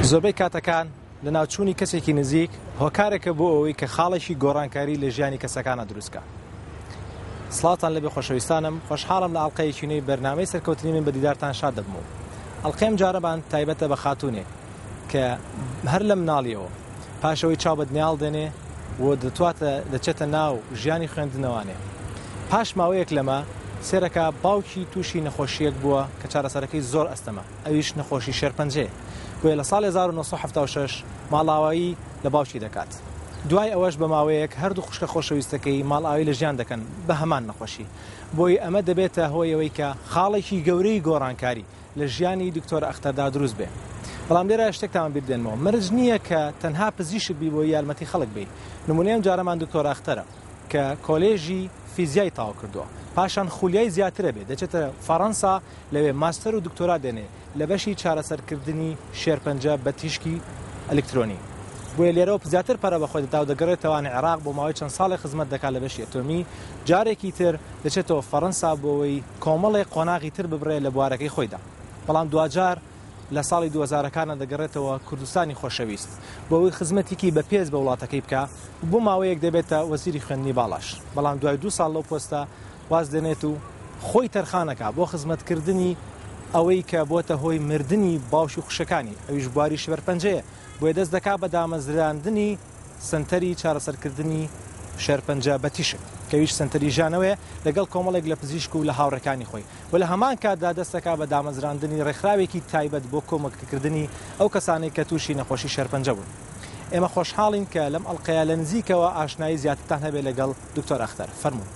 زۆربەی کاتەکان لە ناوچوونی کەسێکی نزیک هۆکارێکە بۆ ئەوەی کە خاڵێکی گۆڕانکاری لە ژیانی کەسەکانە دروستکە. سڵاتان لەبێ خۆشەویستانم، خۆشحاڵم لە ئەڵقەیەکی نوێی بەرنامەی سەرکەوتنی من بە دیدارتان شاد دەبم. ئەڵقەیەم جارەبان تایبەتە بە خاتوونێک کە هەر لە مناڵیەوە پاشەوەی چاو بە دنیاڵ دێنێ و دەتواتە دەچێتە ناو ژیانی خوێندنەوانێ. پاش ماوەیەک لەمە سێرەکە باوکی تووشی نەخۆشیەک بووە کە چارەسەرەکەی زۆر ئەستەمە، ئەویش نەخۆشی شێرپەنجەیە. گوێ لە ساڵی 1976 ماڵاوایی لە باوکی دەکات. دوای ئەوەش بە ماوەیەک هەردوو خوشکە خۆشەویستەکەی ماڵئاوی لە ژیان دەکەن بە هەمان نەخۆشی. بۆی ئەمە دەبێتە هۆی ئەوەی کە خاڵێکی گەورەی گۆڕانکاری لە ژیانی دکتۆر ئەختەردا دروست بێ. بەڵام لێرە شتێکتان بیردێنمەوە، مرج نییە کە تەنها پزیشک بی بۆ یارمەتی خەڵک بی. نمونەیەم جارەمان دکتۆر ئەختەرە کە کۆلێژی فیزیای تاوا کردووە، پاشان خولیای زیاترە بێ، دەچێتە فەڕەنسا لەوێ ماستەر و دکتۆرا دێنێ لە بەشی چارەسەرکردنی شێرپەنجە بە تیشکی ئەلکترۆنی. بۆیە لێرەوە زیاتر پەرە بەخۆی دەدا و دەگەڕێتەوە عێراق بۆ ماوەی چەند ساڵی خزمەت دەکات لە بەشی ئەتۆمی. جارێکی تر دەچێتەوە فەڕەنسا بۆەوەی کۆمەڵێک قۆناغی تر ببڕێ لە بوارەکەی خۆیدا. بەڵام دوجار لە ساڵی 2000کانە دەگەڕێتەوە کوردستانی خۆشەویست بۆەوەی خزمەتێکی بە پێز بە وڵاتەکەی بکە بۆ ماوەیەک دەبێتە وەزیری خوێندنی باڵاش. بەڵام دوای 2 ساڵ لەو پۆستە واز دێنێت و خۆی تەرخانەکە بۆ خزمەتکردنی ئەوەی کە بۆتە هۆی مردنی باوشی خوشەکانی، ئەویش بواری شێرپەنجەیە. بۆیە دەست دەکات بە دامەزراندنی سنتەری چارەسەرکردنی شێرپەنجە بە تیشک، کەویش سنتەری ژانەوەیە لەگەڵ کۆمەڵێک لە پزیشک و لە هاوڕەکانی خۆی. و لە هەمان کاتدا دەست دەکات بە دامەزراندنی ڕێکخراوێکی تایبەت بۆ کۆمەککردنی ئەو کەسانێک کە تووشی نەخۆشی شێرپەنجە بوون. ئێمە خۆشحاڵین کە لەم ئەڵقەیە لە نزیکەوە ئاشنایی زیاترتان هەبێت لەگەڵ دکتۆر ئەختەر. فەرموون.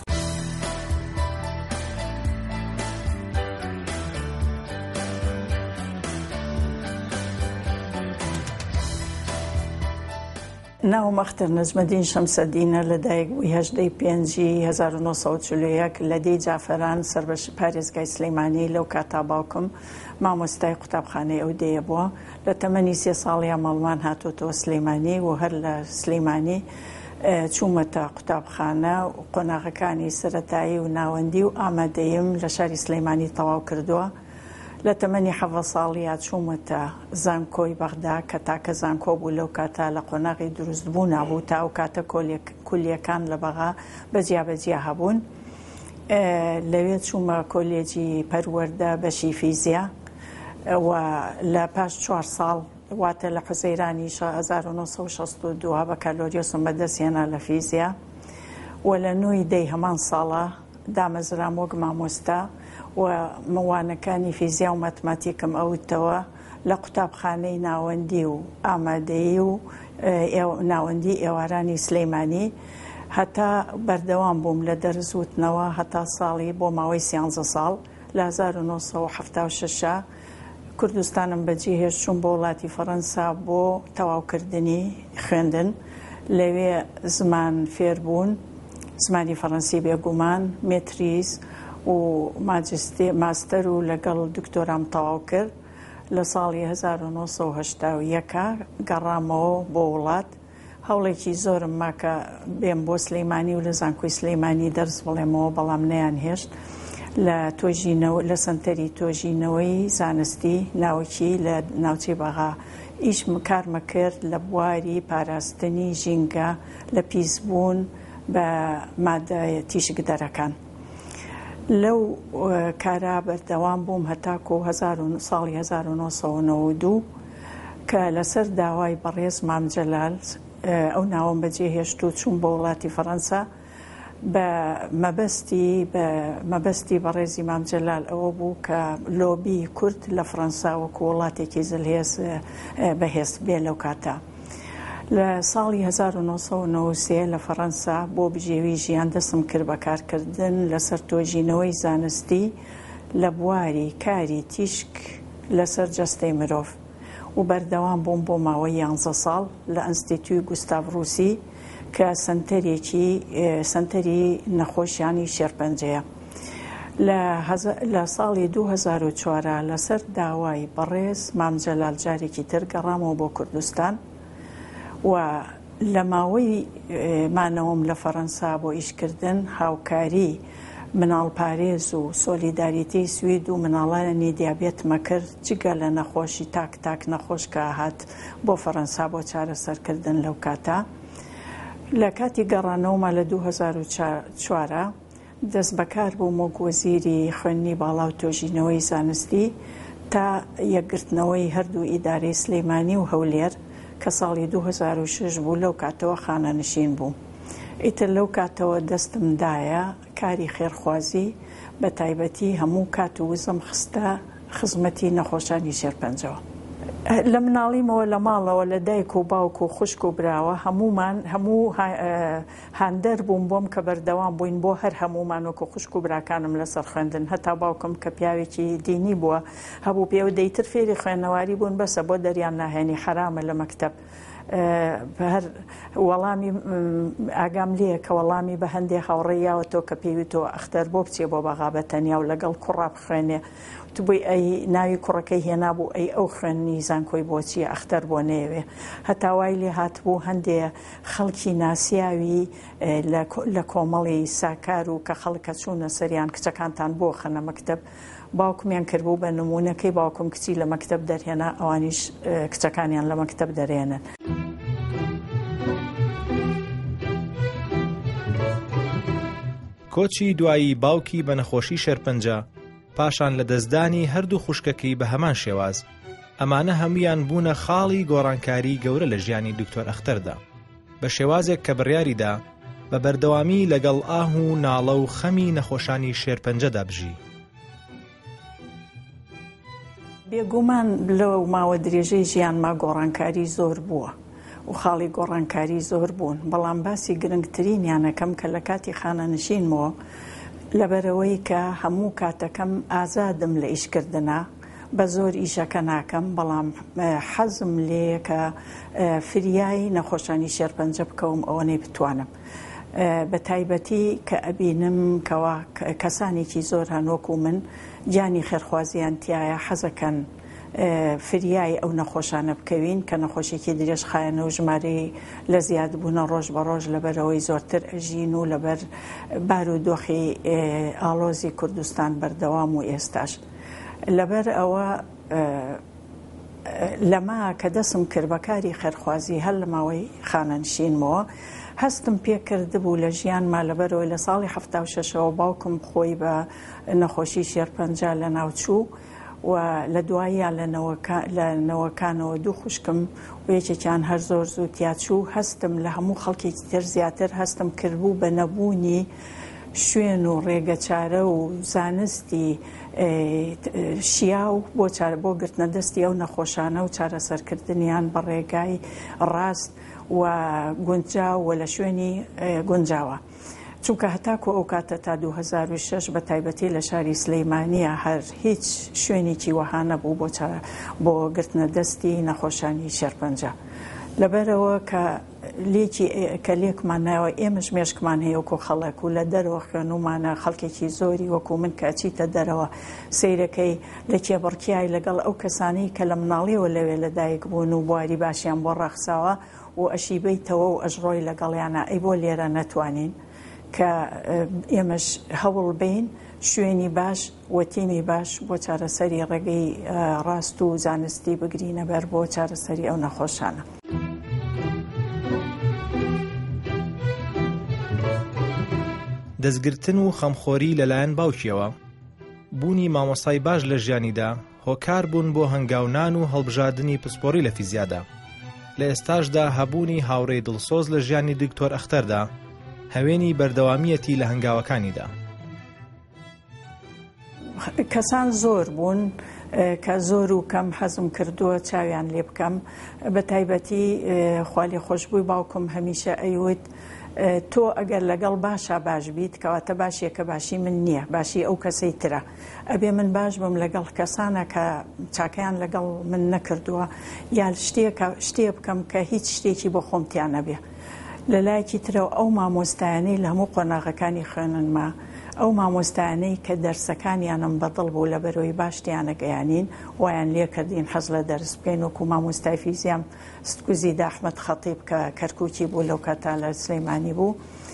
ناوم ئەختەر نەجمەدین شەمسەدینە، لەدایک بووی 18 پێنجی 1940 لە دەی جافەران سەربەش پارێزگای سلەیمانی. لەو کاتا باوکم مامۆستای قوتابخانەی ئەو دەیە بووە. لە تەمەنی 3 ساڵیە ماڵمان هاتوۆتەوە سلەیمانی و هەر لە سلەیمانی چوومەتە قوتابخانە و قۆناغەکانی سەرەتایی و ناوەندی و ئامادەیم لە شاری سلەیمانی تەواو کردووە. لە تەمەنی 7 ساڵیا چوومەتە زانکۆی بەغدا کە تاکە زانکۆ بوو. لەو کاتە لە قۆناغی دروست بوو نابوو، تا ئەو کاتە کولیەکان لە بەغا بەجیا هەبوون. لەوێ چوومە کۆلێجی پەروەردە بەشی فیزیا و لە پاش 4 ساڵ واتە لە حوزەیرانی 1962 بە کالۆریۆسم بەدەستێنا لە فیزیا و لە نوێی دەی هەمان ساڵە دامەزرام وەک مامۆستا و مەوانەکانی فیزیا و مەتماتیکم ئەوتەوە لە قوتابخانەی ناوەندی و ئامادەیی و ناوەندی ئێوارانی سلەیمانی هەتا بەردەوام بووم لە دەرزوتنەوە هەتا ساڵی بۆ ماوەی 13 ساڵ. لە 1976 کوردستانم بەجێهێشت چوون بۆ وڵاتی فەڕەنسا بۆ تەواوکردنی خوێندن. لەوێ زمان فێربوون، زمانی فەڕەنسی بێگومان، مێتریز و ماستەر و لەگەڵ دکتۆرام تەواو کرد. لە ساڵی 1970 گەڕامەوە بۆ وڵات. هەوڵێکی زۆرم ماکە بێم بۆ سلەیمانی و لە زانکۆی سلەیمانی دەرس بڵێمەوە، بەڵام نەیان هێشت. لە سنتەری تۆژینەوەی زانستی ناوکی لە ناوچەی بەغا ئیش کارمە کرد لە بواری پاراستنی ژینگە لە پیسبوون بە مادە تیشکدەرەکان. لەو کارا بەردەوام بووم هەتاکو ساڵی 1992 کە لەسەر داوای بەڕێز مامجەلال ئەو ناوم بەجێهێشت و چوون بە وڵاتی فەڕەنسا. بە مەبەستی بەڕێزی مامجەلال ئەوە بوو کە لۆبی کورد لە فەڕەنسا وەکو وڵاتێکی زلهێز بەهێست بێ. لەو کاتە لە ساڵی 1993 لە فەڕەنسا بۆ بژێوی ژیان دەستم کرد بە کارکردن لەسەر تۆژینەوەی زانستی لە بواری کاری تیشک لەسەر جەستەی مرۆڤ و بەردەوام بووم بۆ ماوەی 11 ساڵ لە ئەنستیتوی گوستاڤ ڕووسی کە سنتەری نەخۆشیانی شێرپەنجەیە. لە ساڵی 2004 لەسەر داوای بەڕێز مامجەلال جارێکی تر گەڕامەوە بۆ کوردستان و لە ماوەی مانەوەم لە فەڕەنسا بۆ ئیشکردن هاوکاری مناڵ پارێز و سۆلیداریتی سوید و مناڵانی دیابێتمە کرد جگە لە نەخۆشی تاک نەخۆش کە هات بۆ فەڕەنسا بۆ چارەسەرکردن لەو کاتە. لە کاتی گەڕانەوەمە لە 2004 دەست بەکار بوو وەزیری خوێندنی باڵا و تۆژینەوەی زانستی تا یەکگرتنەوەی هەردوو ئیدارەی سلەیمانی و هەولێر کە ساڵی 2006 بوو. لەو کاتەوە خانەنشین بوو. ئیتر لەو کاتەوە دەستمدایە کاری خێرخوازی بە تایبەتی هەموو کات و وزم خستە خزمەتی نەخۆشانی شێرپەنجەوە. لە مناڵیمەوە لە ماڵەوە لە دایک و باوک و خوشک و براوە هەموو هاندەر بووم بۆم کە بەردەوام بووین بۆ هەر هەمومان وەکو خوشک و براکانم لەسەر خوێندن. هەتا باوکم کە پیاوێکی دینی بووە هەبوو پێ و دەیتر فێری خوێندنەواری بوون بەسە بۆ دەریان ناهێنی حرامە لە مەکتەب. هەر وەڵامی ئاگام لێیە کە وەڵامی بە هەندێک هاوڕێیاوەتەوە کە پێویستەوە ئەختەر بۆ بچێ بۆ بەغا بەتەنیا و لەگەڵ کوڕا بخوێنێ بووی ئەی ناوی کوڕەکەی هێنا بوو ئەی ئەو خوێننی زانکۆی بۆچیە ئەختەر بۆ نێوێ. هەتاوای لێ هاتبوو هەندێ خەڵکی ناسیاوی لە کۆمەڵی ساکار و کە خەڵکە چوونە سەریان کچەکانتان بۆ خەنە مەکتەب باوکمیان کردبوو بە نمونونەکەی باوکم کچی لە مەکتەب دەرهێنا ئەوانیش کچەکانیان لە مەکتەب دەرێنن. کۆچی دوایی باوکی بە نەخۆشی شێرپەنجە پاشان لە دەستدانی هەردوو خوشکەکەی بە هەمان شێواز ئەمانە هەمویان بوونە خاڵی گۆڕانکاری گەورە لە ژیانی دکتۆر ئەختەردا بە شێوازێک کە بڕیاریدا بە بەردەوامی لەگەڵ ئاه و ناڵە و خەمی نەخۆشانی شێرپەنجەدا بژی. بێگومان لەو ماوە درێژەی ژیانما گۆڕانکاری زۆر بووە و خاڵی گۆڕانکاری زۆر بوون، بەڵام باسی گرنگترینیانەکەم کە لە کاتی خانەنشینمەوە لەبەرەوەی کە هەموو کاتەکەم ئازادم لە ئیشکردنە بە زۆر ئیشەکە ناکەم، بەڵام حەزم لێ کە فریای نەخۆشانی شێرپەنجە بکەوم ئەوەنەی بتوانم. بە تایبەتی کە ئەبینم کەوا کەسانێکی زۆر هەنوەکو من گیانی خێرخوازیان تایە حەزەکەن فریای ئەو نەخۆشانە بکەوین کە نەخۆشیێکی درێژ خایەنە و ژمارەی لە زیاد بوونە ڕۆژ بە ڕۆژ لەبەرەوەی زۆرتر ئەژین و لەبەر بارودۆخی ئاڵۆزی کوردستان بەردەوام و ئێستاش. لەبەر ئەوە لەما کە دەسم کرد بەکاری خێرخوازی هەر لە ماوەی خانەنشینمەوە هەستم پێکردبوو لە ژیانما لەبەرەوەی لە ساڵی 76ەوە باوکم خۆی بە نەخۆشی شێرپەنجە لە ناوچوو و لە دواییان لە نەوەکانەوە دوو خوشکم و یەکێکیان هەر زۆر زوو تیاچوو. هەستم لە هەموو خەڵکێکی تر زیاتر هەستم کردبوو بە نەبوونی شوێن و ڕێگەچارە و زانستی شیاو بۆ گرتنە دەستی ئەو نەخۆشانە و چارەسەرکردنیان بە ڕێگای ڕاست و گونجاو و لە شوێنی گونجاوە. چونکە هەتاکو ئەو کاتە تا 2006 بە تایبەتی لە شاری سلەیمانیە هەر هیچ شوێنێکی وەها نەبوو بۆ گرتنە دەستی نەخۆشانی شێرپەنجە. لەبەرەوە کە لێکمان ناوە ئێمەش مێشکمان هەیە وەکو خەڵک و لە دەرەوە خوێنومانە خەڵکێکی زۆری وەکو من کە ئەچیتە دەرەوە سەیرەکەی لە کێبڕکیای لەگەڵ ئەو کەسانی کە لە مناڵیەوە لەوێ لەدایک بوون و بواری باشیان بۆ ڕەخساوە و ئەشیبەیتەوە و ئەژڕۆی لەگەڵیانە ئەی بۆ لێرە نەتوانین کە ئێمەش هەوڵ بین شوێنی باش وەتیمی باش بۆ چارەسەری ڕێگەی ڕاست و زانستی بگرینە بەر بۆ چارەسەری ئەو نەخۆشانە. دەستگرتن و خەمخۆری لەلایەن باوکیەوە بوونی مامۆستای باش لە ژیانیدا هۆکار بوون بۆ هەنگاونان و هەڵبژاردننی پسپۆڕی لە فیزیادا. لە ئێستاشدا هەبوونی هاوڕێی دڵسۆز لە ژیانی دکتۆر ئەختەردا هەوێنی بەردەوامیەتی لە هەنگاوەکانیدا. کەسان زۆر بوون کە زۆر و کەم حەزم کردووە چاویان لێ بکەم، بە تایبەتی خوالی خۆشببووی باوکم هەمیشە ئەیوت تۆ ئەگەر لەگەڵ باشە باش بیت کەواتە باشیەکە باشی من نییە، باشی ئەو کەسەی ترە. ئەبێ من باش بم لەگەڵ کەسانە کە چاکەیان لەگەڵ من نەکردووە یا شتێ بکەم کە هیچ شتێکی بۆ خۆمتیان نەبێ. لە لایەکی ترەوە ئەو مامۆستایانەی لە هەموو قۆناغەکانی خوێننما ئەو مامۆستایانەی کە دەرسەکانیانم بەدڵ بوو لە بەرەوەی باشتیانە گەیانین وایان لێ کردین حەز لە دەرس بکەین. وەکو مامۆستای فیزیام ستکوزی داحمەد خەتیب کە کەرکووکی بوو لەو کاتا لە سلەیمانی بوو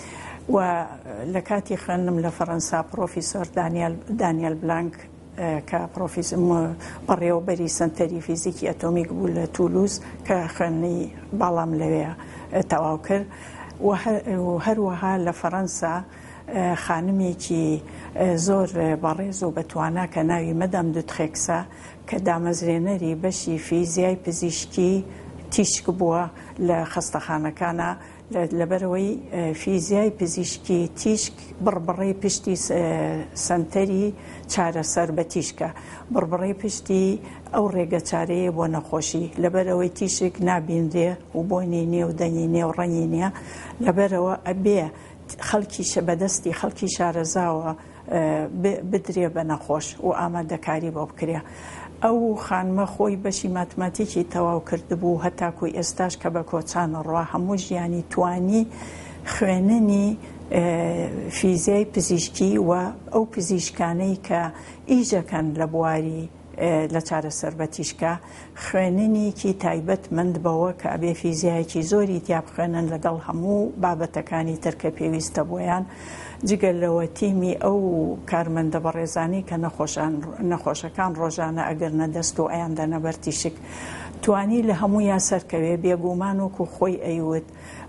و لە کاتی خوێندنم لە فەڕەنسا پرۆفیسۆر دانیێل بلانک کە بەڕێوەبەری سنتەری فیزیکی ئەتۆمیک بوو لە تولوز کە خوێندنی باڵام لەوێ تەواو کرد و هەروەها لە فەڕەنسا خانمێکی زۆر بەڕێز و بەتوانە کە ناوی مەدام دوتخێکسا کە دامەزرێنەری بەشی فیزیای پزیشکی تیشک بووە لە خەستەخانەکانە لەبەرەوەی فیزیای پزیشکی تیشک بڕبڕی پشتی سنتەری چارەسەر بە تیشکە بڕبڕی پشتی ئەو ڕێگە چارەیە بۆ نەخۆشی لەبەرەوەی تیشک نابیندێ و بۆنی نییە و دەنگی نییە و ڕەنگی نییە لەبەرەوە ئەبێ خەڵکی بەدەستی خەڵکی شارەزاوە بدرێ بە نەخۆش و ئامادەکاری بۆ بکرێ. ئەو خانمە خۆی بەشی ماتماتیکی تەواو کردبوو هەتاکوی ئێستاش کە بە کۆچانە ڕوا هەموو ژیانی توانی خوێننی فیزیای پزیشکی و ئەو پزیشکانەی کە ئیژەکەن لە بواری لە چارەسەر بە تیشکە خوێننیکی تایبەت مند بەوە کە ئەبێ فیزیایکی زۆری تیا بخوێنن لەگەڵ هەموو بابەتەکانی ترکە پێویستە بۆیان جگەل لەوە تیمی ئەو کارمەندە بەڕێزانی کە نەخۆشەکان ڕۆژانە ئەگەر نەدەست و ئەیان دەنەبەر تیشک توانی لە هەموو یا سەرکەوێ بێگومان وکو خۆی ئەیوت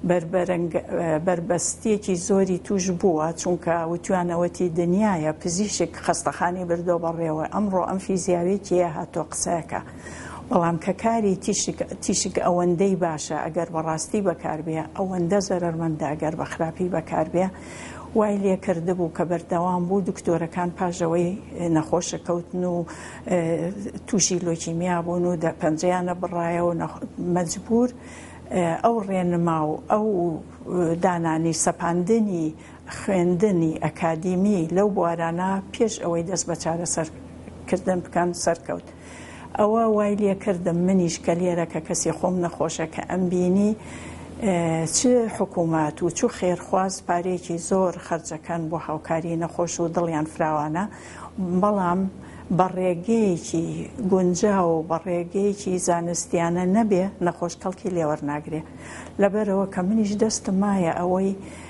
بربەستێکی زۆری توش بووە چونکە وتوانەوەتی دنیاە پزیشک خەستەخانی بردۆ بەڕێوە ئەمڕۆ ئەم فیزیاوێکیە هاتۆ قسەکە بەڵام کە کاری تیشک ئەوەندەی باشە ئەگەر بەڕاستی بەکاربێ ئەوەندە زەرەرمەندە ئەگەر بە خراپی بەکاربێ وای لێ کردبوو کە بەردەوام بوو دکتۆرەکان پاژەوەی نەخۆشە کەوتن و تووشی لۆکیمیا بوون و پەنجەیانە بڕایە و مەجبور ئەو ڕێنما و ئەو دانانی سەپاندنی خوێندنی ئەکادیمی لەو بوارانە پێش ئەوەی دەست بە چارەسەرکردن بکەن سەرکەوت. ئەوە وای لێ کردم منیش کە لێرە کە کەسی خۆم نەخۆشە کە ئەمبینی چ حکوومەت و چ خێرخواز پارێکی زۆر خەرجەکەن بۆ هاوکاری نەخۆش و دڵیان فراوانە بەڵام بە ڕێگەیەکی گونجا و بە ڕێگەیەکی زانستیانە نەبێ نەخۆش کەڵکی لێوەرناگرێ لەبەرەوە کە منیش دەستم مایە ئەوەی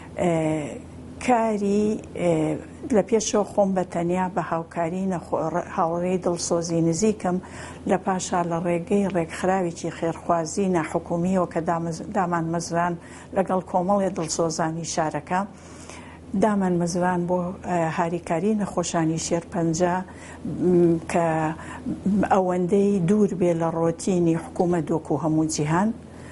کاری لە پێشەوە خۆم بە تەنیا بە هاوکاری هاوڕێی دڵسۆزی نزیکم لە پاشا لە ڕێگەی ڕێکخراوێکی خێرخوازی ناحکومیەوە کە دامان مەزران لەگەڵ کۆمەڵێ دڵسۆزانی شارەکە دامان مەزران بۆ هاریکاری نەخۆشانی شێرپەنجە کە ئەوەندەی دوور بێ لە ڕۆتینی حکوومەت وەکو هەموو جیهان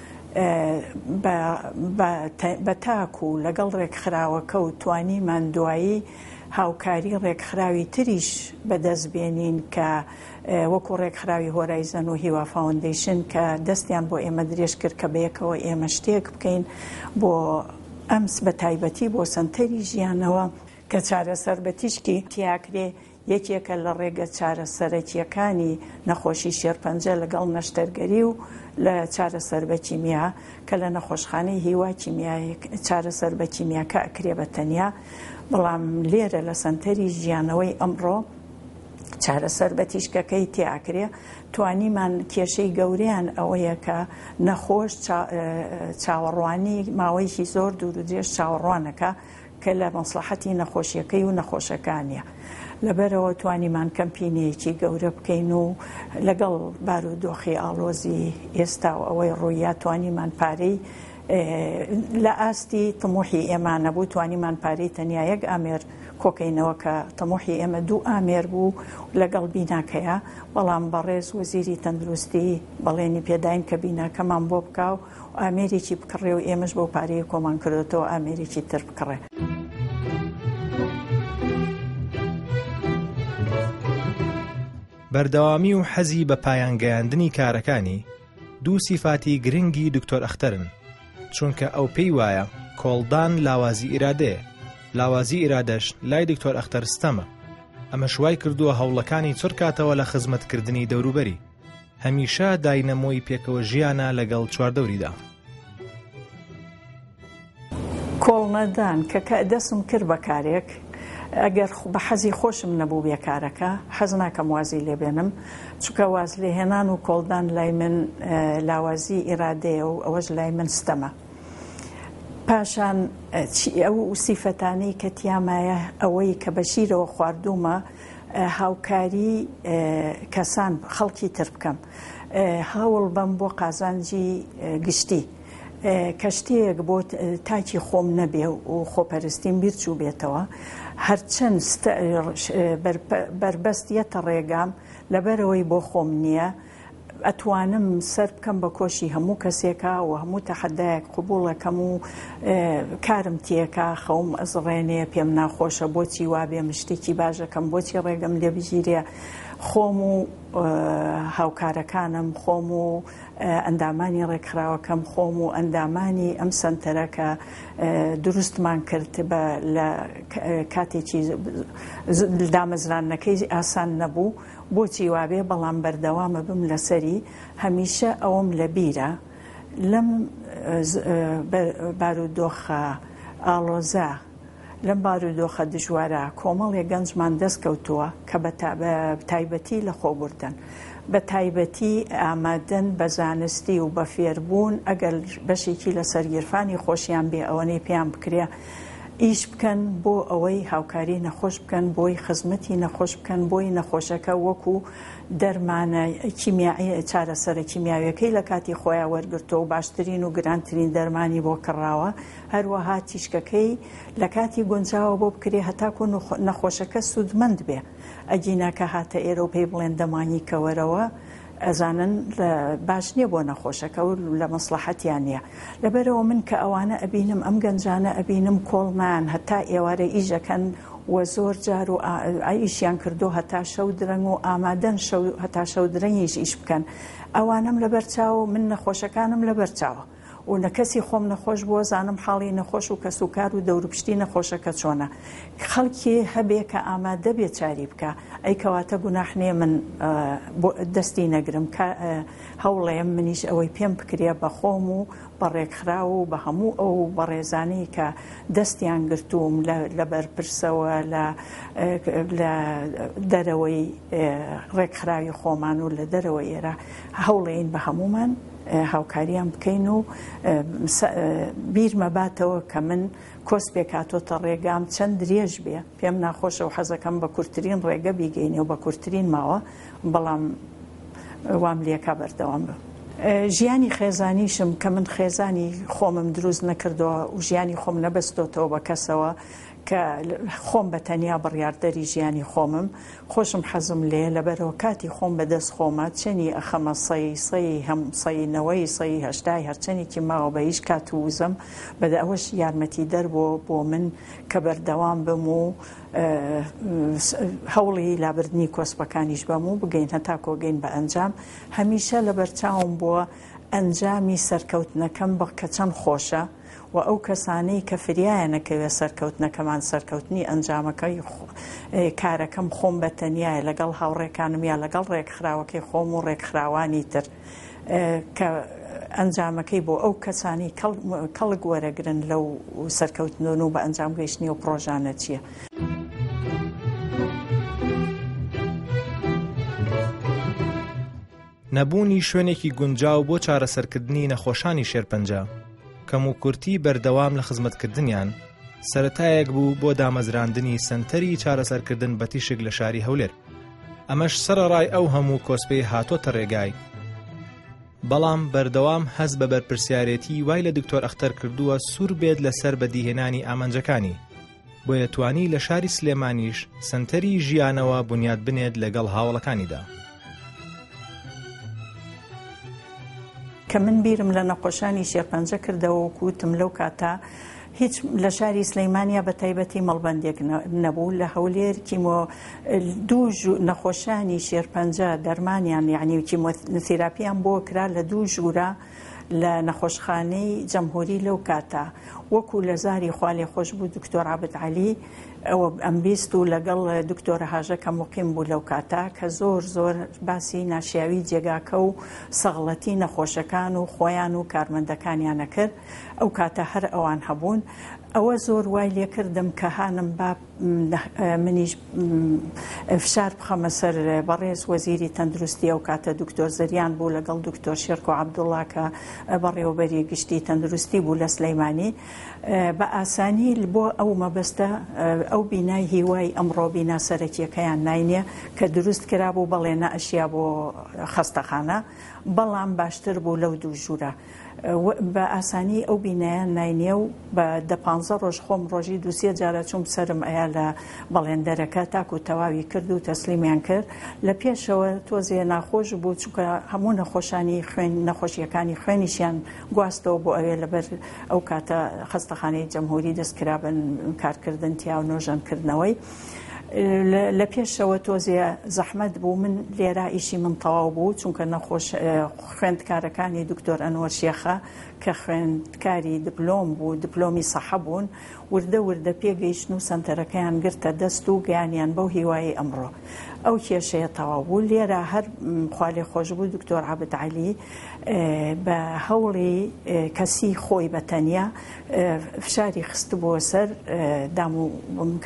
بە تاکو لەگەڵ ڕێکخراوەکە و توانیمان دوایی هاوکاری ڕێکخراوی تریش بەدەست بێنین کە وەکو ڕێکخراوی هۆرایزەن و هیوا فاوندیشن کە دەستیان بۆ ئێمە درێژ کرد کە بەیەکەوە ئێمە شتێک بکەین بۆ ئەمس بە تایبەتی بۆ سنتەری ژیانەوە کە چارەسەر بە تیشکی تیاکرێ یەکێکە لە ڕێگە چارەسەرەکیەکانی نەخۆشی شێرپەنجە لەگەڵ نەشتەرگەری و لە چارەسەر بە کیمیا کە لە نەخۆشخانەی هیوا چارەسەر بە کیمیاکە ئەکرێ بە تەنیا بەڵام لێرە لە سنتەری ژیانەوەی ئەمڕۆ چارەسەر بە تیشکەکەی تیاکرێ توانیمان کێشەی گەوریان ئەوەیە کە نەخۆش چاوەڕوانی ماوەیەکی زۆر دوور و درێژ چاوەڕوانەکە کە لە مەسلحەتی نەخۆشیەکەی و نەخۆشەکانیە لەبەرەوە توانیمان کەمپینەیەکی گەورە بکەین و لەگەڵ بارودۆخی ئاڵۆزی ئێستا و ئەوەی ڕوویە توانیمان پارەی لە ئاستی تموحی ئێمە نەبوو توانیمان پارەی تەنیا یەک ئامێر کۆکەینەوە کە تەموحی ئێمە 2 ئامێر بوو لەگەڵ بیناکەیە بەڵام بەڕێز وەزیری تەندروستی بەڵێنی پێداین کە بیناکەمان بۆ بکاو ئامێرێکی بکڕێ و ئێمەش بۆ پارەی کۆمان کردێتەوە ئامێرێکی تر بکڕێ. بەردەوامی و حەزی بە پایانگەیاندنی کارەکانی دوو سیفاتی گرنگی دکتۆر ئەختەرن چونکە ئەو پێی وایە کۆڵدان لاوازی ئیرادەیە لاوازی ئیرادەش لای دکتۆر ئەختەر ستەمە ئەمە شوای کردووە هەوڵەکانی چڕکاتەوە لە خزمەتکردنی دەوروبەری هەمیشە داینەمۆی پێکەوە ژیانە لەگەڵ چواردەوریدا کۆڵنەدان کە دەسم کرد بە کارێک ئەگەر بە حەزی خۆشم نەبوو بێکارەکە حەز ناکەم وازی لێبێنم چونکە واز لێهێنان و کۆڵدان لای من لاوازی ئیرادەیە و ئەوەش لای من ستەمە پاشان ئەو سیفەتانەی کە تیامایە ئەوەی کە بەشیرەوە خواردومە هاوکاری کەسان خەڵکی تر بکەم هەوڵ بەم بۆ قازانجی گشتی کەشتەیەک بۆ تاکی خۆم نەبێ و خۆپەرستیم بیرچوو بێتەوە هەرچەند بربەستیەتە ڕێگام لەبەرەوەی بۆ خۆم نییە ئەتوانم سەر بکەم بە کۆشی هەموو کەسێکە و هەموو تەحەدایەک قبوڵەکەم و کارم تێکا خەوم ئەزڕێنێ پێم ناخۆشە بۆچی وابێ مشتێکی باشەکەم بۆچی ڕێگەم لێ بگیرێ خۆم و هاوکارەکانم خۆم و ئەندامانی ڕێکخراوەکەم خۆم و ئەندامانی ئەم سنتەرەکە دروستمان کرد لە کاتێکی دامەزرانەکەی ئاسان نەبوو بۆچی وابێ بەڵام بەردەوامە بم لەسەری هەمیشە ئەوم لە بیرە لەم بارودۆخە ئاڵۆزە لەم بارودۆخە دژوارە کۆمەڵێک گەنجمان دەستکەوتووە کە بە تایبەتی لە خۆبوردن بە تایبەتی ئامادەن بە زانستی و بە فێربوون ئەگەر بەشێکی لە سەرگیرفانی خۆشیان بێ ئەوەنەی پێیان بکرێ ئیش بکەن بۆ ئەوەی هاوکاری نەخۆش بکەن بۆی خزمەتی نەخۆش بکەن بۆی نەخۆشەکە وەکو دەرمانە چارەسەرە کیمیاویەکەی لە کاتی خۆیان وەرگرتۆ و باشترین و گرانترین دەرمانی بۆ کڕاوە هەروەها تیشکەکەی لە کاتی گونجاوە بۆ بکرێ هەتاکو نەخۆشەکە سوودمەند بێ ئەجیناکە هاتە ئێرە و پێی بڵێن دەمانی کەوەرەوە ئەزانن باش نییە بۆ نەخۆشەکە و لە مەسلحەتیان نییە لەبەرەوە من کە ئەوانە ئەبینم ئەم گەنجانە ئەبینم کۆڵمان هەتا ئێوارە ئیژەکەن و زۆر جار و ئیشیان کردو هەتا شەو درەنگ و ئامادەن هەتا شەو درەنگیش ئیش بکەن ئەوانم لەبەرچاو من نەخۆشەکانم لەبەرچاوە و نەکەسی خۆم نەخۆش بۆ زانم حاڵی نەخۆش و کەسوکار و دەوروپشتی نەخۆشەکە چۆنە خەڵکی هەبێ کە ئامادە بێ چاری بکە ئەی کەواتە گوناحنێ من دەستی نەگرم هەوڵێم منیش ئەوەی پێم بکرێ بە خۆم و بە ڕێکخرا و بە هەموو ئەو بەڕێزانەی کە دەستیان گرتووم لە بەرپرسەوە لە دەرەوەی ڕێکخراوی خۆمان و لە دەرەوەی ئێرە هەوڵێن بە هەمومان هاوکاریان بکەین و بیر مەباتەوە کە من کۆس پێکاتۆتە ڕێگام چەند درێژ بێ پێم ناخۆشە و حەزەکەم بە کورتترین ڕێگە بیگەینێ و بە کورتترین ماوە بەڵام وام لێکا بەردەوام بە ژیانی خێزانیشم کە من خێزانی خۆمم دروست نەکردەوە و ژیانی خۆم نەبەستۆتەوە بە کەسەوە کە خۆم بە تەنیا بڕیاردەری ژیانی خۆمم خۆشم حەزم لێ لەبەرەوە کاتی خۆم بەدەست خۆمە چەنی ئەخەمە سەینەوەی سەی هەشتای هەرچەنێکی ماوە بە هیچ کات و وزم بەدە ئەوەش یارمەتی دەربووە بۆ من کە بەردەوام بم و هەوڵی لابردنی کۆسپەکانیش بەم و بگەین هەتا کۆگەین بە ئەنجام هەمیشە لەبەرچاوم بووە ئەنجامی سەرکەوتنەکەم بە کە چەند خۆشە و ئەو کەسانەی کە فریایەنەکەوێ سەرکەوتنەکەمان سەرکەوتنی ئەنجامەکەی کارەکەم خۆم بە تەنیایە لەگەڵ هاوڕێکانم یا لەگەڵ ڕێکخراوەکەی خۆم و ڕێکخراوانی تر کە ئەنجامەکەی بۆ ئەو کەسانی کەڵک وەرەگرن لەو سەرکەوتنەوە و بە ئەنجام گەیشتنی و پرۆژانە چییە؟ نەبوونی شوێنێکی گونجاو بۆ چارەسەرکردنی نەخۆشانی شێرپەنجە کەم و کورتی بەردەوام لە خزمەتکردنیان سەرەتایەک بوو بۆ دامەزراندنی سنتەری چارەسەرکردن بە تیشک لە شاری هەولێر ئەمەش سەرەڕای ئەو هەموو کۆسپەی هاتۆتە ڕێگای بەڵام بەردەوام هەز بە بەرپرسیارەتی وای لە دکتۆر ئەختەر کردووە سوور بێت لەسەر بەدیهێنانی ئامانجەکانی بۆیە توانی لە شاری سلێمانیش سنتەری ژیانەوە بنیاد بنێت لەگەڵ هاوڵەکانیدا کە من بیرم لە نەخۆشانی شێرپەنجە کردەوە و کوتم لەو کاتە هیچ لە شاری سلەیمانیا بە تایبەتی مەڵبەندێک نەبوو لە هەولێر دوو نەخۆشانی شێرپەنجە دەرمانیان یعنی کیمۆتراپیان بۆ کرا لە دوو ژوورە لە نەخۆشخانەی جەمهوری لەو کاتە وەکو لە زاری خوالێ خۆش بوو دکتۆر عابد عەلی ئەوە ئەمبیست و لەگەڵ دکتۆرە هاژەکە مقیم بوو لەو کاتە کە زۆر باسی ناشیاوی جێگاکە و سەغڵەتی نەخۆشەکان و خۆیان و کارمەندەکانیانە کرد ئەو کاتە هەر ئەوان هەبوون ئەوە زۆر وای لێ کردم کە هانم با منیش فشار بخەمە سەر بەڕێز وەزیری تەندروستی ئەو کاتە دکتۆر زریان بوو لەگەڵ دکتۆر شێرکۆ عەبدوڵڵا کە بەڕێوەبەری گشتی تەندروستی بوو لە سلەیمانی بە ئاسانی بۆ ئەو مەبەستە ئەو بینای هیوای ئەمڕۆ بینا سەرەکیەکەیان ناینێ کە دروست کرابوو بەڵێ نەئەشیا بۆ خەستەخانە بەڵام باشتر بوو لەو دوو ژوورە بە ئاسانی ئەو بینایان ناینێ و بە 15 ڕۆژ خۆم ڕۆژی دووسێ جارە چوم سرم ئەیە لە بەڵێندەرەکە تاکو تەواوی کرد و تەسلیمیان کرد لە پێشەوە تۆزێ ناخۆش بوو چونکە هەموو نەخۆشانی نەخۆشیەکانی خوێنیشیان گواستەوە بۆ ئەوێ لەبەر ئەو کاتە خەستەخانەی جەمهوری دەستکرابن کارکردن تیا و نۆژەنکردنەوەی لە پێشەوە تۆزێ زەحمەت بوو من لێرە ئیشی من تەواو بوو چونکە نەخۆش خوێندکارەکانی دکتۆر ئەنوەر شێخە کە خوێندکاری دیپلۆم بوو دیپلۆمی سەحە بوون وردە وردە پێگەیشتن و سەنتەرەکەیان گرتە دەست و گەیانیان بەو هیوایی ئەمڕۆ ئەو کێشەیە تەواو بوو لێرە هەر خوا لێ خۆش بوو دکتۆر عەبد عەلی بە هەوڵی کەسی خۆی بەتەنیا فشاری خست بووە سەر دام و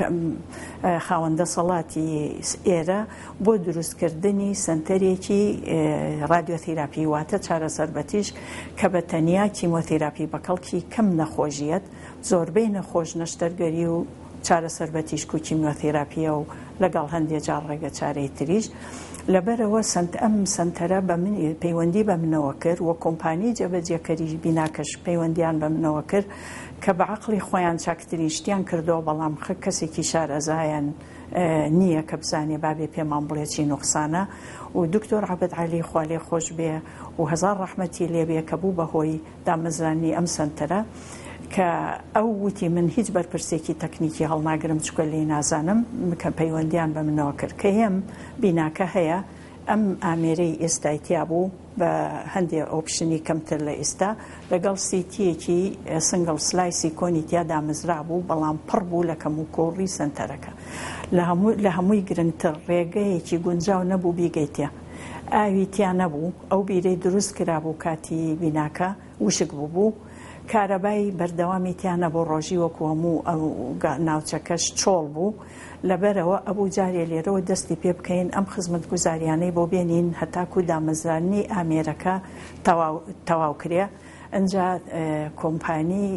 خاوەندە سەڵاتی ئێرە بۆ دروستکردنی سنتەرێکی رادیۆتیراپی واتە چارەسەربەتیش کە بەتەنیا کیمۆتیراپی بەکەڵکی کەم نەخۆشیەت زۆربەی نەخۆش نەشتەرگەری و چارەسەربەتیش و کیمۆتیراپیە و لەگەڵ هەندێک جار ڕێگە چارەی تریش لەبەرەوە ئەم سنتەرە بە من پەیوەندی بە منەوە کرد و کۆمپانی جێبەجێکەری بیناکەش پەیوەندیان بە منەوە کرد کە بە عەقڵی خۆیان چاکترین شتیان کردەوە بەڵام کەسێکی شارەزایان نییە کە بزانێ بابێ پێمان بڵێ چی نوقسانە و دکتۆر عەبد عەلی خوا لێ خۆش بێ و هەزار ڕەحمەتی لێبێ کە بوو بەهۆی دامەزرانی ئەم سنتەرە کە ئەو وتی من هیچ بەرپرسێکی تەکنیکی هەڵناگرم چکە لێ نازانم کە پەیوەندیان بە منەوە کرد کە هێم بیناکە هەیە ئەم ئامێرەی ئێستایتیا بوو بە هەندێک ئۆپشنی کەمتر لە ئێستا لەگەڵ سیتیەکی سنگڵ سلایسی کۆنی تیا دامەزرا بوو بەڵام پڕ بوو لە کەم و کۆڕی سنتەرەکە لە هەمووی گرنگتر ڕێگەیەکی گونجاو نەبوو بیگەیتێ ئاوی تیا نەبوو ئەو بیرەی دروست کرابوو کاتی بیناکە وشک بوو کارەبای بەردەوامی تیانە بۆ ڕۆژی وەکو هەموو ئەو ناوچەکەش چۆڵ بوو لەبەرەوە ئەبوو جارێ لێرەوە دەستی پێ بکەین ئەم خزمەتگوزاریانەی بۆ بێنین هەتاکو دامەزرانی ئامێرەکە تەواو کرێ ئەنجا کۆمپانی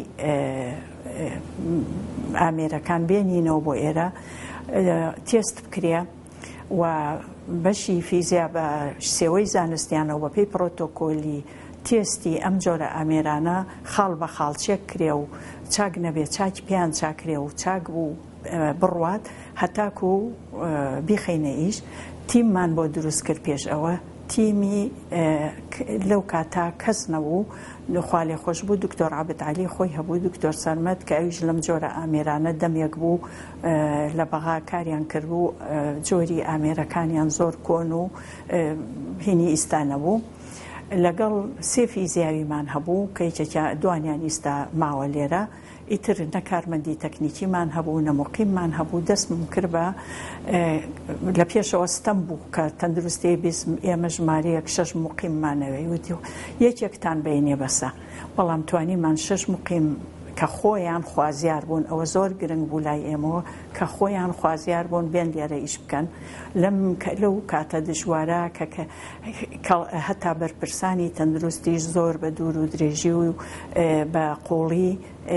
ئامێرەکان بێنینەوە بۆ ئێرە تێست بکرێ و بەشی فیزیا بە سێوەی زانستیانەوە بە پێی پرۆتۆکۆلی تێستی ئەم جۆرە ئامێرانە خاڵ بە خاڵچێک کرێ و چاک نەبێت چاکی پێیان چاکرێ و چاک بوو بڕوات هەتاکو بیخەینە ئیش تیممان بۆ دروست کرد پێش ئەوە تیمی لەو کاتا کەس نەبوو خوا لێ خۆش بوو دکتۆر عەبد عەلی خۆی هەبوو دکتۆر سەرمەد کە ئەویش لەم جۆرە ئامێرانە دەمێک بوو لە بەغا کاریان کردبوو جۆری ئامێرەکانیان زۆر کۆن و هینی ئیستانە بوو لەگەڵ سێ فیزیاویمان هەبوو کە هیچێکە دوانیان ئیستا ماوە لێرە ئیتر نەکارمەندی تەکنیکیمان هەبوو نەموقیممان هەبوو دەستم کرد بە لە پێشەوە ستەم بوو کە تەندروستی بیسم ئێمە ژمارەیەک 6 موقیممانەوەی وتی یەکێکتان بینێ بەسە بەڵام توانیمان 6 موقیم کە خۆیان خوازیار بوون ئەوە زۆر گرنگ بوو لای ئێمەوە کە خۆیان خوازیار بوون بێن لێرە ئیش بکەن لەو کاتە دژوارە کە هەتا بەرپرسانی تەندروستیش زۆر بە دوور و درێژی و بە قوڵی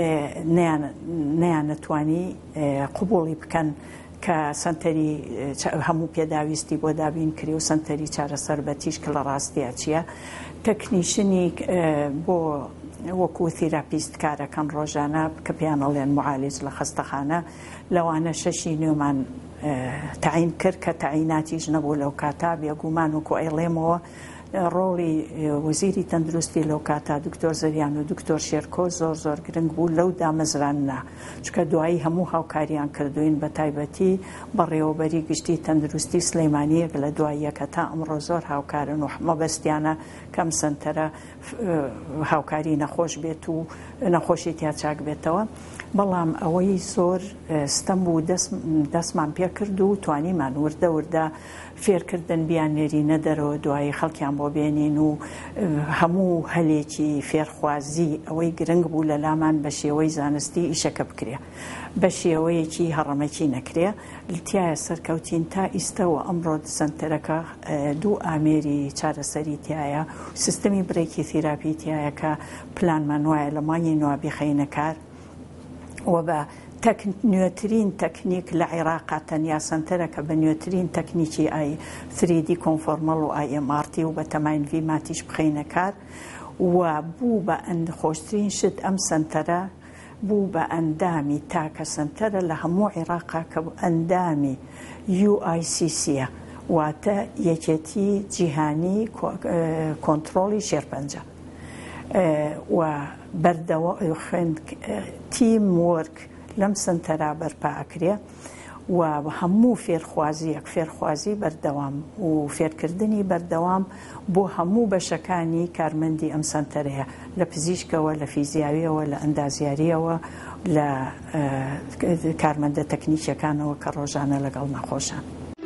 نەیانەتوانی قوبوڵی بکەن کە سنتەری هەموو پێداویستی بۆ دابین کری و سنتەری چارەسەربەتیش کە لە ڕاستیە چییە تەکنیشنی بۆ وەکو تیراپیست کارەکەن ڕۆژانە کە پێیانەڵێن معالج لە خەستەخانە لەوانە 6 نوێمان تعین کرد کە تعیناتیش نەبوو لەو کاتا بێگومان وەکو ئەیڵێمەوە ڕۆڵی وەزیری تەندروستی لەو کاتا دکتۆر زریان و دکتۆر شێرکۆ زۆر زۆر گرنگ بوو لەو دامەزراننا چکە دوایی هەموو هاوکاریان کردوین بە تایبەتی بەڕێوەبەری گشتی تەندروستی سلەیمانیەک لە دواییەکە تا ئەمڕۆ زۆر هاوکارن و مەبەستیانە کەم سنتەرە هاوکاری نەخۆش بێت و نەخۆشی تیا چاک بێتەوە بەڵام ئەوەی زۆر ستەم بوو دەستمان پێ کرد و توانیمان وردە فێرکردن بیانێرینە دەرەوە دوایی خەڵکیان بۆ بێنین و هەموو هەلێکی فێرخوازی ئەوەی گرنگ بوو لە لامان بە شێوەی زانستی ئیشەکە بکرێ بە شێوەیەکی هەڕەمەکی نەکرێ تایە سەرکەوتین تا ئیستەوە ئەمڕۆ سنتەرەکە 2 ئامێری چارەسەری تایە سیستەمی برێکی تیراپی تایە کە پلانمان وایە لە مانگی نوە بخەینە کار و بە نوێترین تەکنیک لە عێراقا تەنیا سنتەرەکە بە نوێترین تەکنیکی ئای 3D کۆنفۆرمەڵ و IMRT و بە تەماینڤی ماتیش بخەینە کار و بوو بە خۆشترین شت ئەم سنتەرە بوو بە ئەندامی تاکە سنتەرە لە هەموو عێراقا کە ئەندامی UICCە واتە یەکێتی جیهانی کۆنتڕۆڵی شێرپەنجە و بەردەوە تیم وەرک لەم سنتەرا بەرپا ئەکرێ و هەموو فێرخوازی بەردەوام و فێرکردنی بەردەوام بۆ هەموو بەشەکانی کارمەندی ئەم سنتەرەیە لە پزیشکەوە لە فیزیاویەوە لە ئەندازیاریەوە لە کارمەندە تەکنیکیەکانەوە کە ڕۆژانە لەگەڵ نەخۆشان.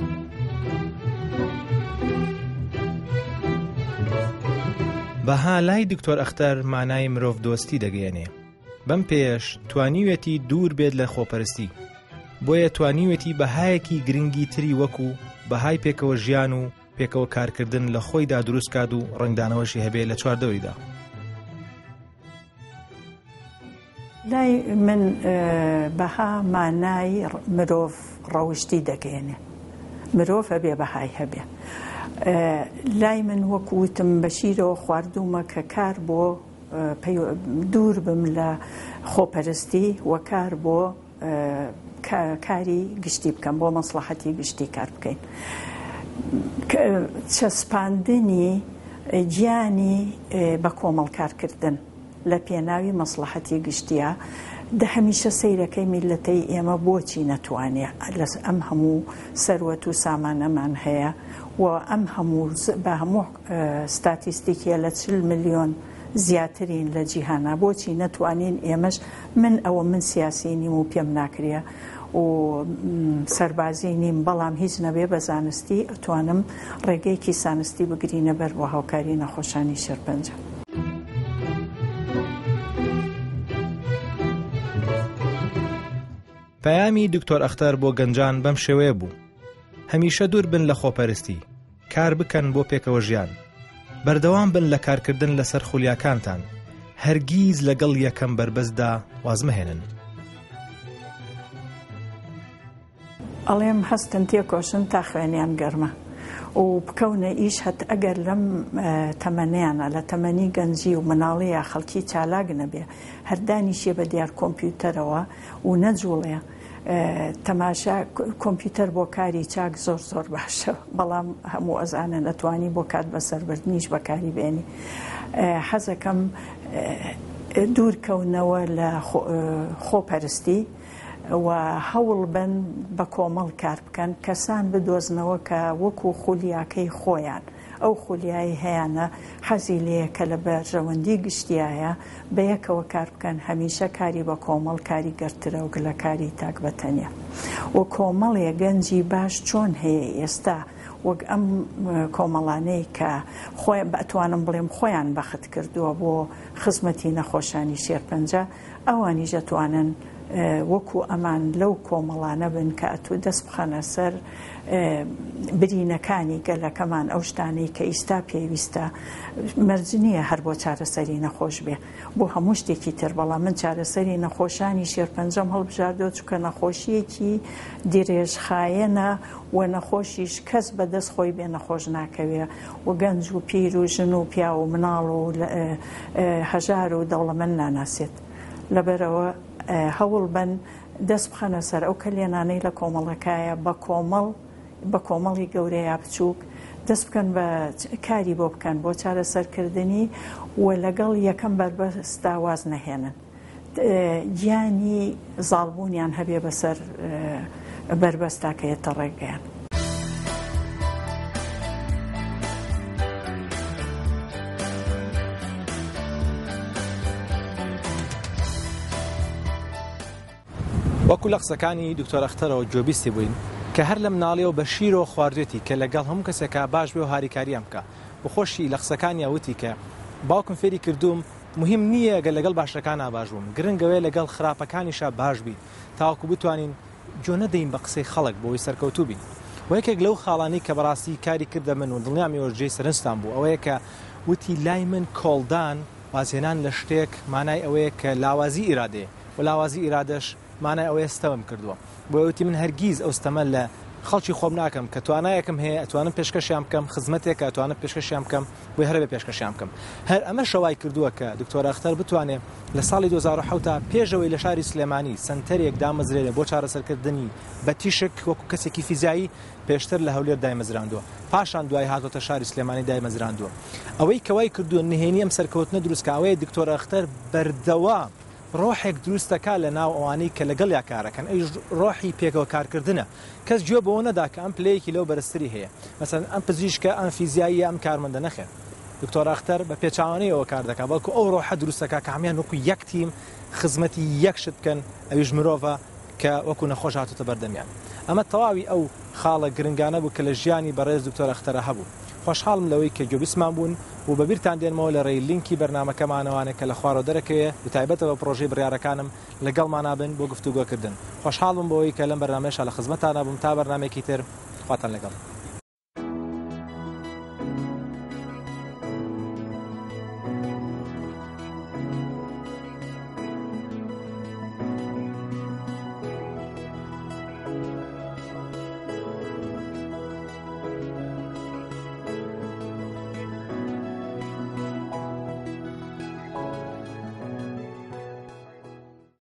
بەها لای دکتۆر ئەختەر مانای مرۆڤ دۆستی دەگەیەنێ. بەم پێش توانیوێتی دوور بێت لە خۆپەرستی بۆیە توانیوێتی بەهایەکی گرنگی تری وەکو بەهای پێکەوە ژیان و پێکەوە کارکردن لە خۆیدا دروست کات و ڕنگدانەوەشی هەبێت لە چواردەوریدا. لای من بەها مانای مرۆڤ ڕەوشتی دەگەیەنێ مرۆڤ هەبێ بەهای هەبێ لای من وەکوتم بەشیرەوە خواردومە کە کار بۆ دوور بم لە خۆپەرستی و کار بۆ کاری گشتی بکەم بۆ مەسلحەتی گشتی کار بکەین چەسپاندنی گیانی بە کۆمەڵ کارکردن لە پێناوی مەسلحەتی گشتیە هەمیشە سەیرەکەی میلەتەی ئێمە بۆچی نەتوانێ ئەم هەموو سەروەت و سامانەمان هەیە و ئەم هەموو بە هەموو ستاتیستیکیە لە 40 ملیۆن زیاترین لە جیهانە بۆچی نەتوانین ئێمەش من سیاسی نیم و پێم ناکرێ و سەربازی نیم بەڵام هیچ نەبێ بە زانستی ئەتوانم ڕێگەیەکی سانستی بگرینە بەر بۆ هاوکاری نەخۆشانی شێرپەنجە. پەیامی دکتۆر ئەختەر بۆ گەنجان بەم شێوەیە بوو: هەمیشە دوور بن لە خۆپەرستی، کار بکەن بۆ پێکەوە ژیان، بەردەوام بن لە کارکردن لەسەر خولیاکانتان، هەرگیز لەگەڵ یەکەم بربەسدا وازمەهێنن. ئەڵێم هەستن تێکۆشن تا خوێنیان گەرمە و بکەونە ئیش هەت ئەگەر لەم تەمەنیانە لە تەمەنی گەنجی و مناڵەیە خەڵکی چالاک نەبێ هەردانیشێ بە دیار کۆمپیوتەرەوە و نەجوڵێ تەماشا کۆمپیوتەر بۆ کاری چاک زۆر باشە بەڵام هەموو ئەزانە نەتوانی بۆ کات بەسەربردنیش بەکاری بێنی. حەزەکەم دوورکەونەوە لە خۆپەرستی و هەوڵ بن بە کۆمەڵ کار بکەن کەسان بدۆزنەوە کە وەکو خولیاکەی خۆیان ئەو خولیایی هەیەە حەزی لێ کە لە بەرژەوەندی گشتیایە بە یەکەوە کار بکەن هەمیشە کاری بە کۆمەڵ کاری گەرترە و گلە کاری تاک بەتەنیا و کۆمەڵێ گەنجی باش چۆن هەیە ئێستا وەک ئەم کۆمەڵانەی کە خۆیان بەتوانم بڵێم خۆیان بەخت کردووە بۆ خزمەتی نەخۆشانی شێرپەنجە ئەوانیش دەتوانن وەکو ئەمان لەو کۆمەڵانە بن کە ئەتو دەست بخەنە سەر برینەکانی گەلەکەمان ئەو شتانەی کە ئیستا پێویستە مەرجنیە هەر بۆ چارەسەری نەخۆش بێ بۆ هەموو شتێکی تر بەڵام من چارەسەری نەخۆشانی شێرپەنجەم هەڵبژاردۆ چونکە نەخۆشیەکی درێژخایەنە و نەخۆشیش کەس بەدەست خۆی بێ نەخۆش ناکەوێ و گەنج و پیر و ژن و پیا و مناڵ و هەژار و دەوڵەمەند ناناسێت لەبەرەوە هەوڵ بن دەست بخەنە سەر ئەو کەلێنانەی لە کۆمەڵەکایە بە کۆمەڵی گەورەیە بچووک دەست بکەن بە کاری بۆ بکەن بۆ چارەسەرکردنی و لەگەڵ یەکەم بربەستا واز نەهێنن گیانی زاڵبوونیان هەبێ بەسەر بربەستاکەیەتە ڕێگەیان. وەکو لە قسەکانی دکتۆر ئەختەرەوە جۆبیستی بووین کە هەر لە مناڵیەوە بە شیرۆ خواردوێتی کە لەگەڵ هەموو کەسێکە باش بێ و هاریکاریان بکە بخۆشی لە قسەکانی وتی کە باوکم فێری کردوم مهم نییە گە لەگەڵ باشەکان باش بووم گرنگەوەی لەگەڵ خراپەکانیشە باش بین تاوەکو بتوانین جۆ نەدەین بە قسەی خەڵک بۆی سەرکەوتوو بین و یەکێک لەو خاڵانی کە بەڕاستی کاری کردە من و دڵنیامیەوە جێی سەرنجستان بوو ئەوەیە کە وتی لای من کۆڵدان وازهێنان لە شتێک مانای ئەوەیە کە لاوازی ئیرادێ و لاوازی ئیرادەش مانای ئەوەیە ستەمم کردووە بۆ وتی من هەرگیز ئەو ستەمە لە خەڵکی خۆم ناکەم کە توانایەکم هەیە ئەتوانم پێشکەشیان بکەم خزمەتێک ئەتوانم پێشکەشیان بکەم بۆی هەرە بێ پێشکەشیان بکەم هەر ئەمە شەوای کردووە کە دکتۆر ئەختەر بتوانێت لە ساڵی 2007 پێشەوەی لە شاری سلێمانی سنتەرێک دامەزرێنێ بۆ چارەسەرکردنی بە تیشک وەکو کەسێکی فیزیایی پێشتر لە هەولێر دایمەزراندووە پاشان دوای هاتۆتە شاری سلێمانی دایمەزراندووە ئەوەی کەوای کردووە نهێنی ئەم سەرکەوتنە دروستکە ئەوەیە دکتۆر ئەختەر بەردەوام ڕۆحێک دروستەکە لە ناو ئەوانەی کە لەگەڵ یا کارەکەن ئەی ڕۆحی پێکەوە کارکردنە کەس گوێ بەوە نەدا کە ئەم پلەیەکی لەو بەرزتری هەیە مەسەن ئەم پزیشکە ئەم فیزیایی ئەم کارمەندە نەخێت دکتۆر ئەختەر بە پێچاوانەیەوە کار دەکات بەڵکو ئەو ڕۆحە دروستەکە کە هەمیان وەکو یەک تیم خزمەتی یەک شت بکەن ئەویش مرۆڤە کە وەکو نەخۆش هاتوتە بەردەمیان ئەمە تەواوی ئەو خاڵە گرنگانە بوو کە لە ژیانی بەڕێز دکتۆر ئەختەرە هەبوو خۆشحاڵم لەوەی کە گوێبیسمان بوون و بەبیرتان دێنمەوە لە ڕێی لینکی بەرنامەکەمانەوانە کە لە خوارەوە دەرەکەوێ و تایبەتەوە پرۆژەی بڕیارەکانم لەگەڵمانابن بۆ گفتوگۆکردن خۆشحاڵم بۆەوەی کە لەم بەرنامەیەشە لە خزمەتانە بووم تا بەرنامێکی تر خواتان لەگەڵ